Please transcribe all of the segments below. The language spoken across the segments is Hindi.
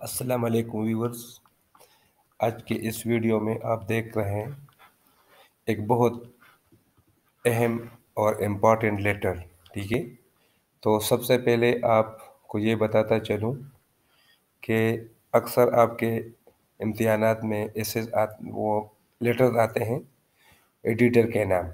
अस्सलाम वालेकुम व्यूवर्स। आज के इस वीडियो में आप देख रहे हैं एक बहुत अहम और इम्पॉर्टेंट लेटर। ठीक है, तो सबसे पहले आपको ये बताता चलूँ कि अक्सर आपके इम्तिहानात में ऐसे वो लेटर आते हैं एडिटर के नाम।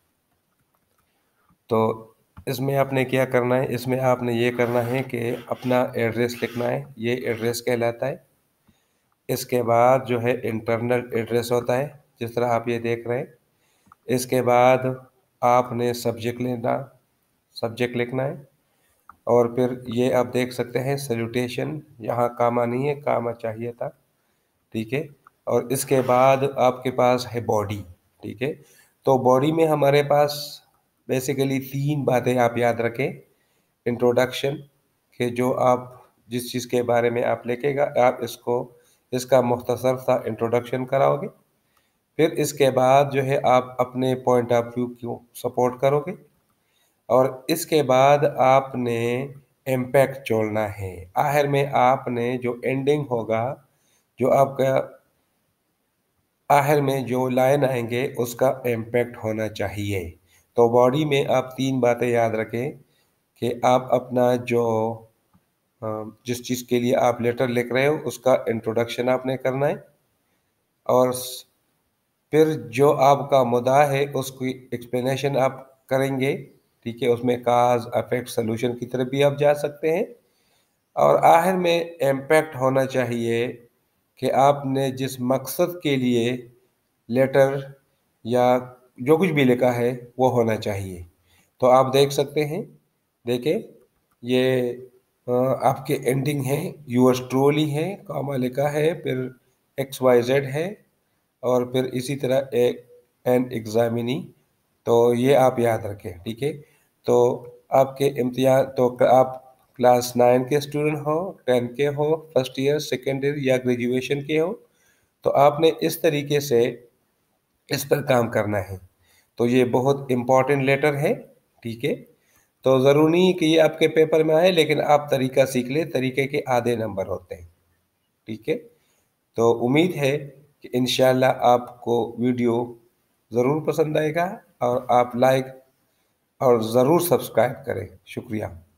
तो इसमें आपने क्या करना है, इसमें आपने ये करना है कि अपना एड्रेस लिखना है। ये एड्रेस कहलाता है। इसके बाद जो है इंटरनल एड्रेस होता है, जिस तरह आप ये देख रहे हैं। इसके बाद आपने सब्जेक्ट लिखना है। और फिर ये आप देख सकते हैं सैल्यूटेशन, यहाँ कामा नहीं है, कामा चाहिए था। ठीक है, और इसके बाद आपके पास है बॉडी। ठीक है, तो बॉडी में हमारे पास बेसिकली तीन बातें आप याद रखें। इंट्रोडक्शन के जो आप जिस चीज़ के बारे में आप लिखेगा, आप इसका मुख्तसर सा इंट्रोडक्शन कराओगे। फिर इसके बाद जो है आप अपने पॉइंट ऑफ व्यू को सपोर्ट करोगे। और इसके बाद आपने इम्पैक्ट जोड़ना है। आखिर में आपने जो एंडिंग होगा, जो आपका आखिर में जो लाइन आएंगे, उसका इम्पैक्ट होना चाहिए। तो बॉडी में आप तीन बातें याद रखें कि आप अपना जो जिस चीज़ के लिए आप लेटर लिख रहे हो उसका इंट्रोडक्शन आपने करना है। और फिर जो आपका मुद्दा है उसकी एक्सप्लेनेशन आप करेंगे। ठीक है, उसमें काज अफेक्ट सोल्यूशन की तरफ भी आप जा सकते हैं। और आखिर में इम्पैक्ट होना चाहिए कि आपने जिस मकसद के लिए लेटर या जो कुछ भी लिखा है वो होना चाहिए। तो आप देख सकते हैं, देखें ये आपके एंडिंग है, यूअर्स ट्रूली है, कामा लिखा है, फिर XYZ है, और फिर इसी तरह एक एन एग्जामिनी। तो ये आप याद रखें। ठीक है, तो आपके इम्तिहान तो आप क्लास 9 के स्टूडेंट हो, 10 के हो, फर्स्ट ईयर सेकेंड ईयर या ग्रेजुएशन के हो, तो आपने इस तरीके से इस पर काम करना है। तो ये बहुत इम्पोर्टेंट लेटर है। ठीक है, तो ज़रूरी नहीं कि ये आपके पेपर में आए, लेकिन आप तरीका सीख ले, तरीके के आधे नंबर होते हैं। ठीक है, तो उम्मीद है कि इंशाल्लाह आपको वीडियो ज़रूर पसंद आएगा, और आप लाइक और ज़रूर सब्सक्राइब करें। शुक्रिया।